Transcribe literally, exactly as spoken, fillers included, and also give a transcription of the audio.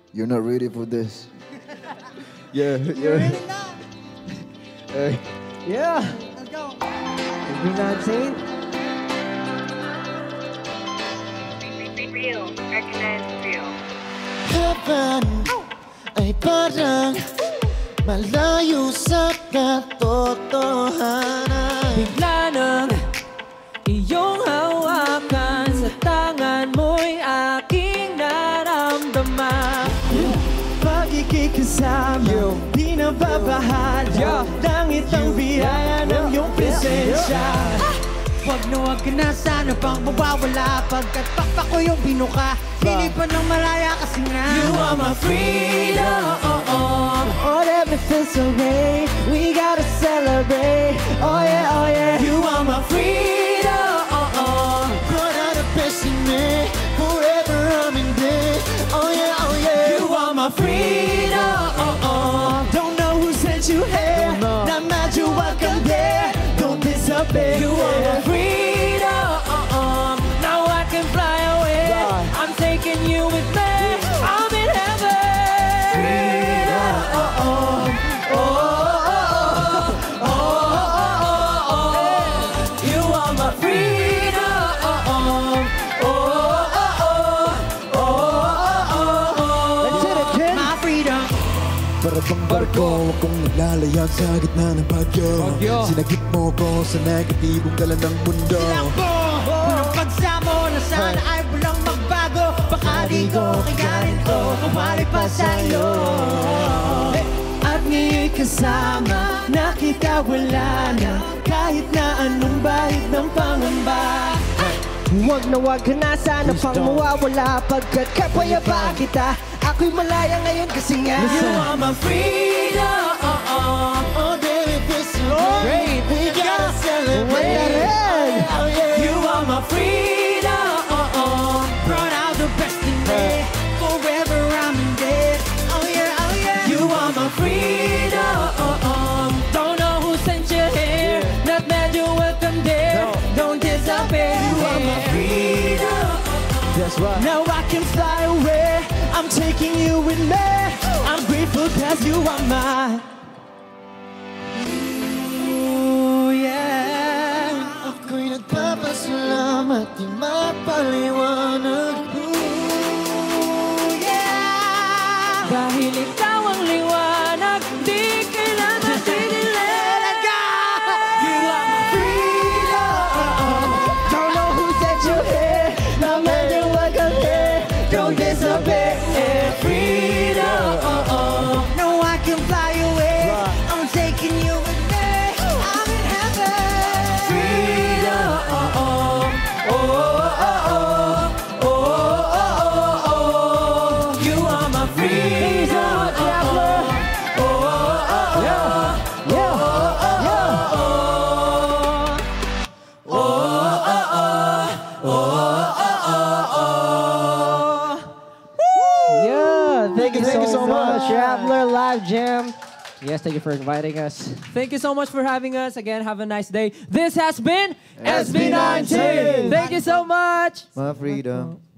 You're not ready for this. Yeah, You're yeah. really not. Hey. Yeah. Let's go. S B nineteen. Real, recognize real. Heaven ay parang malayo sa katotohanan. Bigla nang iyong hawakan sa tangan mo'y aking naramdaman. Pagkikasama, di na babahala. Langit ang biyaya ng iyong presensya. Wag na wag ka na sana pang mawawala. Pagkat pakpak ko yung binuka, hindi pa nang malaya kasi nga you are my freedom. Oh, everything's so great, we gotta celebrate. Oh yeah, oh yeah, you are my freedom. Brought out the best in me, forever I'm in there. Oh yeah, oh yeah, you are my freedom. Don't know who sent you here, not mad you welcome there. Don't disappear. You are my freedom. Now I can fly away. I'm taking you with me. I'm in heaven. Freedom. Oh, oh, oh, oh, oh. You are my freedom. Oh, oh, oh, oh. Let's hit it, kid. My freedom. Para bang barko, akong naglalayag sa gitna ng bagyo. Sinagip mo ko sa negatibong dala ng mundo. Sinakbo ng pagsamo na sana ay walang magbago. Baka di ko kagarin to, kumali pa sa'yo. At ngayon'y kasama, nakita wala na kahit na anong bahid ng pangamba. Wag na wag ka na sana pang mawawala. Pagkat kapayapa kita, ako'y malaya ngayon kasi nga You are my freedom. Oh, baby, this is great. We gotta celebrate. Oh, yeah. You are my freedom. Brought out the best in me. Forever I'm in there. Oh yeah, oh yeah. You are my freedom. Don't know who sent you here. Not mad you welcome there. Don't disappear. You are my freedom. That's right. Now I can fly away. I'm taking you with me. I'm grateful cause you are mine. Ooh, yeah. Ako'y nagpapasalamat di mapaliwanag. Ooh, yeah. dahil ikaw ang liwanag, di kailangan dinilit. You are my freedom. Don't know who sent you here. Not many welcome here. Don't disappear. Freedom. No, I can fly away. I'm taking you with me. I'm in heaven. Freedom. Oh, oh, oh, oh, oh, oh. You are my freedom. Rappler. Oh, oh, oh, Yeah, yeah, yeah. Thank you, thank you so much, Rappler Live Jam. Yes, thank you for inviting us. Thank you so much for having us. Again, have a nice day. This has been S B nineteen. Thank you so much. My freedom.